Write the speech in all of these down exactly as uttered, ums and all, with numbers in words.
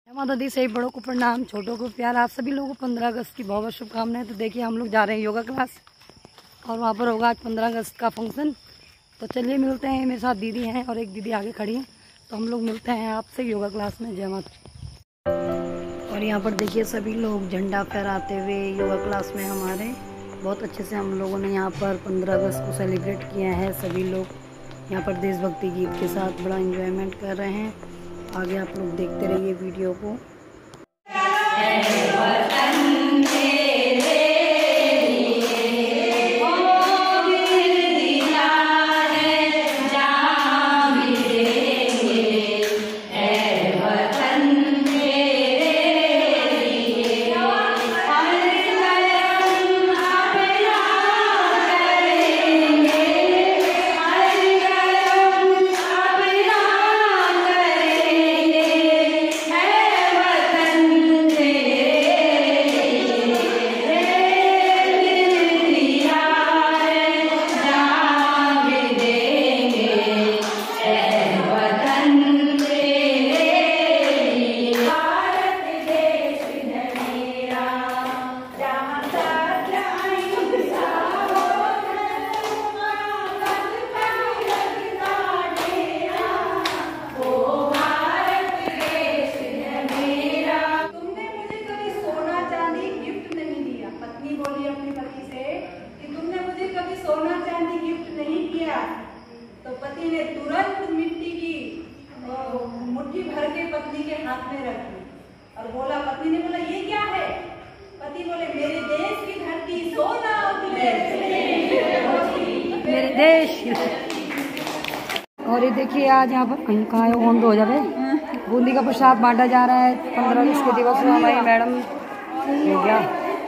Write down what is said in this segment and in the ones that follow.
माता दी से बड़ों को प्रणाम, छोटों को प्यार। आप सभी लोगों को पंद्रह अगस्त की बहुत बहुत शुभकामनाएं। तो देखिए हम लोग जा रहे हैं योगा क्लास और वहाँ पर होगा आज पंद्रह अगस्त का फंक्शन। तो चलिए मिलते हैं। मेरे साथ दीदी हैं और एक दीदी आगे खड़ी हैं, तो हम लोग मिलते हैं आपसे योगा क्लास में। जय माता। और यहाँ पर देखिए सभी लोग झंडा फहराते हुए योगा क्लास में हमारे बहुत अच्छे से हम लोगों ने यहाँ पर पंद्रह अगस्त को सेलिब्रेट किया है। सभी लोग यहाँ पर देशभक्ति गीत के साथ बड़ा एंजॉयमेंट कर रहे हैं। आगे आप लोग देखते रहिए वीडियो को। तो पति ने तुरंत मिट्टी की मुट्ठी भर के पत्नी के हाथ में रखी और बोला, पत्नी ने बोला ये क्या है? पति बोले, मेरे देश की धरती सोना मेरे देश। और ये देखिए आज यहाँ पर कहीं कहाँ ऑन हो जाए बूंदी का प्रसाद बांटा जा रहा है। पंद्रह अगस्त के दिवस में हमारी मैडम क्या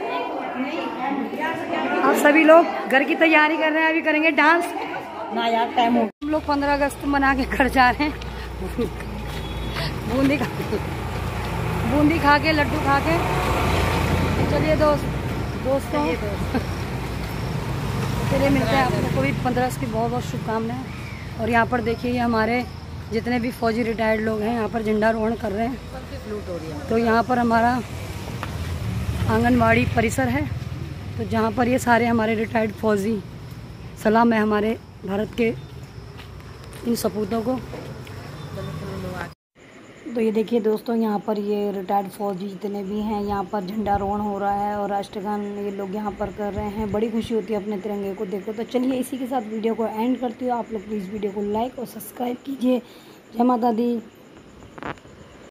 आप सभी लोग घर की तैयारी कर रहे हैं। अभी करेंगे डांस ना यार, टाइम हो। हम लोग पंद्रह अगस्त मना के घर जा रहे हैं। बूंदी खा बूंदी खा के लड्डू खा के। चलिए दोस्त दोस्तों चलिए मिलते हैं। आप लोग को भी पंद्रह अगस्त की बहुत बहुत शुभकामनाएं। और यहाँ पर देखिए ये हमारे जितने भी फौजी रिटायर्ड लोग हैं यहाँ पर झंडारोहण कर रहे हैं। तो यहाँ पर हमारा आंगनवाड़ी परिसर है, तो जहाँ पर ये सारे हमारे रिटायर्ड फौजी सलाम है हमारे भारत के इन सपूतों को। तो ये देखिए दोस्तों यहाँ पर ये रिटायर्ड फौजी जितने भी हैं यहाँ पर झंडारोहण हो रहा है और राष्ट्रगान ये लोग यहाँ पर कर रहे हैं। बड़ी खुशी होती है अपने तिरंगे को देखो। तो चलिए इसी के साथ वीडियो को एंड करती हूँ। आप लोग प्लीज़ वीडियो को लाइक और सब्सक्राइब कीजिए। जय माता दी।